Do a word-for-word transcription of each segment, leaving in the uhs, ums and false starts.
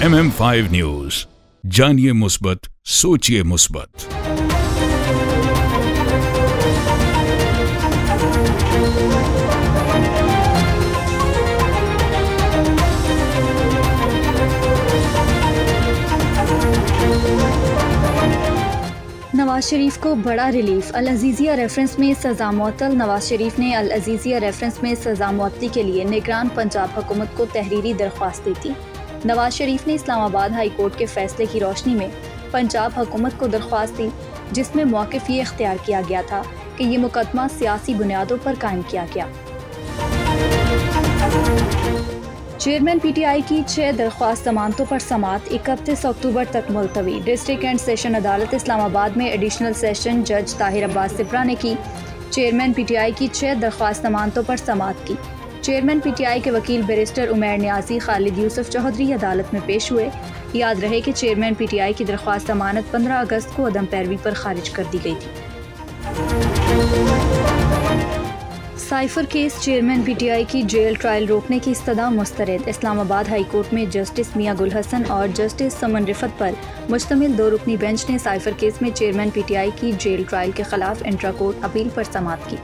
M M five news, जानिए मुस्बत, सोचिए मुस्बत। नवाज शरीफ को बड़ा रिलीफ। अल अजीज़िया रेफरेंस में सजा मुअत्तल। नवाज शरीफ ने अल अजीज़िया रेफरेंस में सजा मुअत्तली के लिए निगरान पंजाब हुकूमत को तहरीरी दरख्वास्त दी थी। नवाज शरीफ ने इस्लामाबाद हाई कोर्ट के फैसले की रोशनी में पंजाब हुकूमत को दरख्वास्त दी, जिसमें मौक़िफ़ ये इख्तियार किया गया था कि ये मुकदमा सियासी बुनियादों पर कायम किया गया। चेयरमैन पी टी आई की छह दरख्वास्त जमानतों पर समाअत इकतीस अक्टूबर तक मुलतवी। डिस्ट्रिक्ट एंड सेशन अदालत इस्लामाबाद में एडिशनल सेशन जज ताहिर अब्बास सिप्रा ने की चेयरमैन पी टी आई की छह दरख्वास्त जमानतों पर समाअत की। चेयरमैन पी टी आई के वकील बैरिस्टर उमैर नियाजी खालिद यूसुफ चौधरी अदालत में पेश हुए। याद रहे कि चेयरमैन पी टी आई की दरख्वास्त जमानत पंद्रह अगस्त को अदम पैरवी पर खारिज कर दी गई थी। Cipher case chairman P T I की जेल ट्रायल रोकने की इस्तदा मुस्तरद। इस्लामाबाद हाई कोर्ट में जस्टिस मियां गुल हसन और जस्टिस समन रिफत पर मुश्तमिल दो रुकनी बेंच ने साइफर केस में चेयरमैन पी टी आई की जेल ट्रायल के खिलाफ इंट्रा कोर्ट अपील पर समाअत की।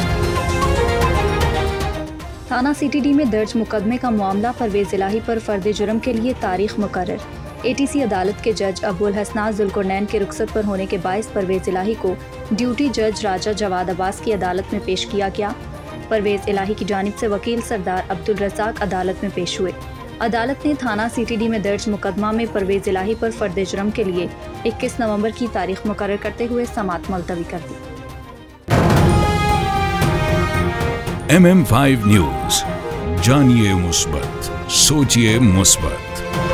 थाना सी टी डी में दर्ज मुकदमे का मामला परवेज इलाही पर फर्द जुर्म के लिए तारीख मुकर्रर। ए टी सी अदालत के जज अबुल हसनात जुल्कुरनैन के रुखसत पर होने के बायस परवेज इलाही को ड्यूटी जज राजा जवाद अब्बास की अदालत में पेश किया गया। परवेज इलाही की जानिब से वकील सरदार अब्दुल रज़ाक अदालत में पेश हुए। अदालत ने थाना सी टी डी में दर्ज मुकदमा में परवेज इलाही पर फर्द जुर्म के लिए इक्कीस नवंबर की तारीख मुकर्रर करते हुए समाअत मुलतवी कर दी। एम एम फाइव न्यूज, जानिए मुस्बत, सोचिए मुस्बत।